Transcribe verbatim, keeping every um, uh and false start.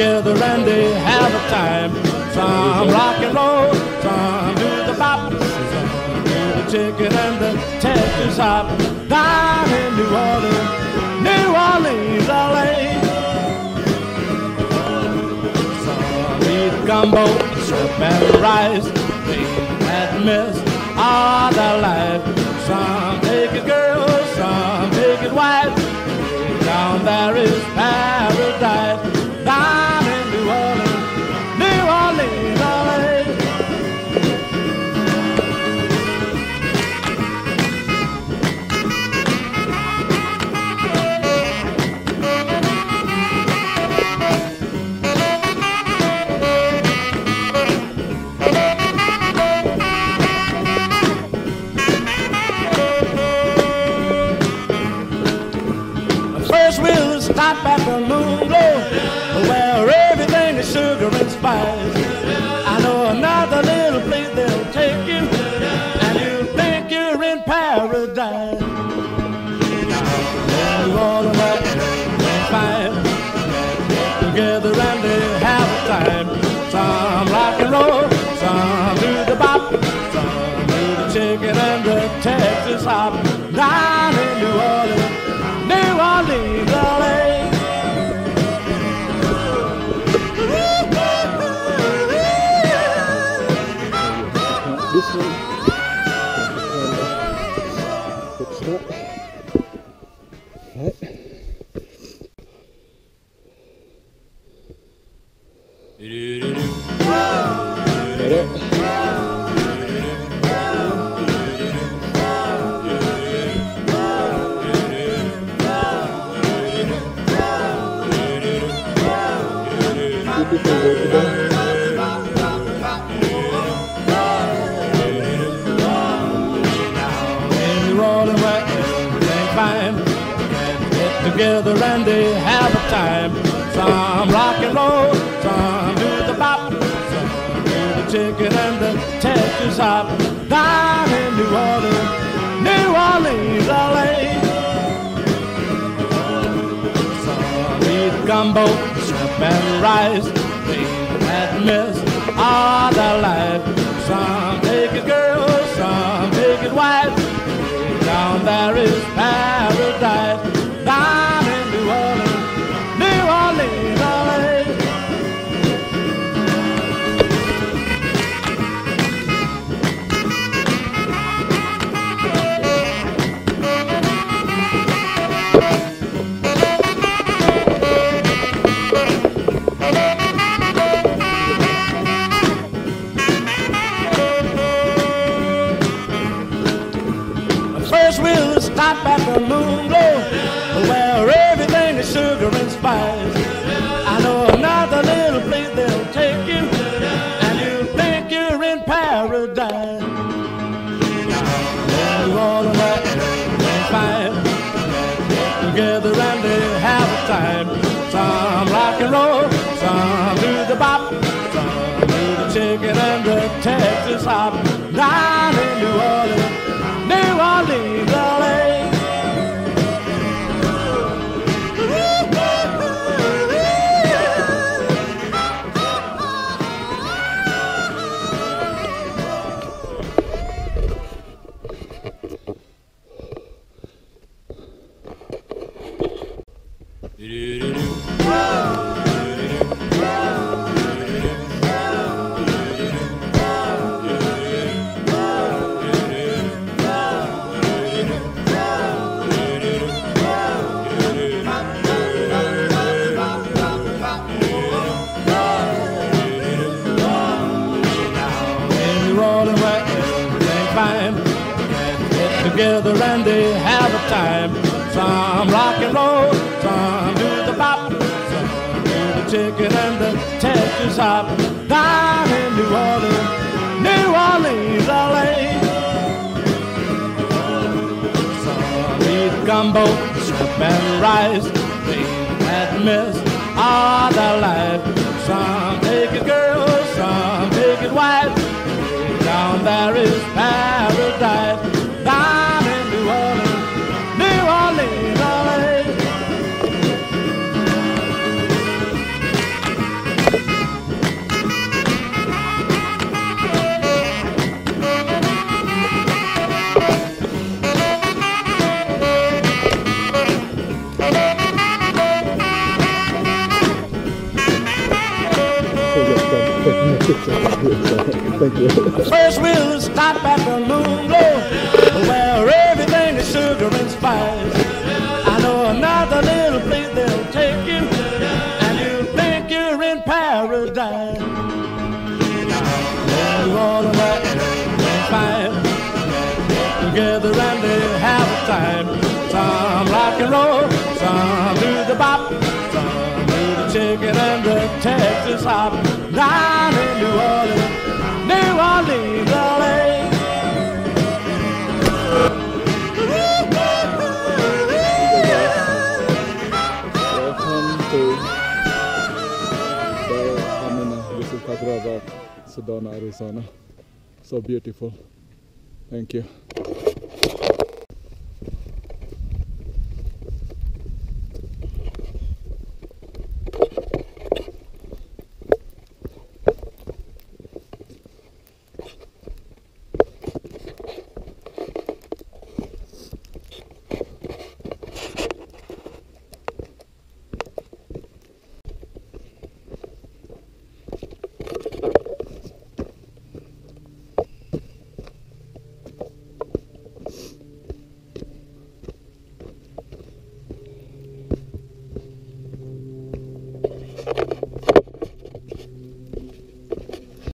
together and they have a time. Some rock and roll, some do the bop, some do the chicken and the Texas hop. Down in New Orleans, New Orleans, L A. Some eat gumbo, shrimp and rice. They had missed all their life. Some take it girls, some take it wife. Down there is paradise. Down in New Orleans, New Orleans, L A. First we'll stop at the moon glow, where everything is sugar and spice. I know another little place they'll take you, and you'll think you're in paradise. New Orleans, they're fine, get together and they have a time. Some rock and roll, some do the bop, some do the chicken and the Texas hop. Down in New Orleans, New Orleans, L A. This one, and good start. Right. Together and they have a time. Some rock and roll, some do the bop, some do the chicken and the Texas hop. Down in New Orleans, New Orleans, L A. Some eat gumbo, shrimp and rice. They had missed all their life. Some take it girls, some take it wife. Down there is paradise. Down in New Orleans, New Orleans, L A. First we'll stop at the moon glow, where everything is sugar and spice. I know another little place they'll take you, and you'll think you're in paradise. New Orleans, they're fine, get together and they have a time. Some rock and roll, some do the bop, some do the chicken and the Texas hop. Down in New Orleans, New Orleans, L A. Together and they have a time. Some rock and roll, some do the bop, some do the chicken and the Texas hop. Down in New Orleans, New Orleans, L A. Some eat gumbo, shrimp and rice. They had missed all their life. Some take it girls, some take it wife. Down there is paradise. Down in New Orleans, New Orleans, L A. Thank you. First we'll stop at the moon glow, where everything is sugar and spice. I know another little place they'll take you, and you think you're in paradise. Now you all about fine, together and they have a time. Some rock and roll, some do the bop, some do the chicken and the Texas hop. Down in New Orleans, New Orleans, L A. Welcome to the I mean, this is Cathedral, Sedona, Arizona. So beautiful. Thank you.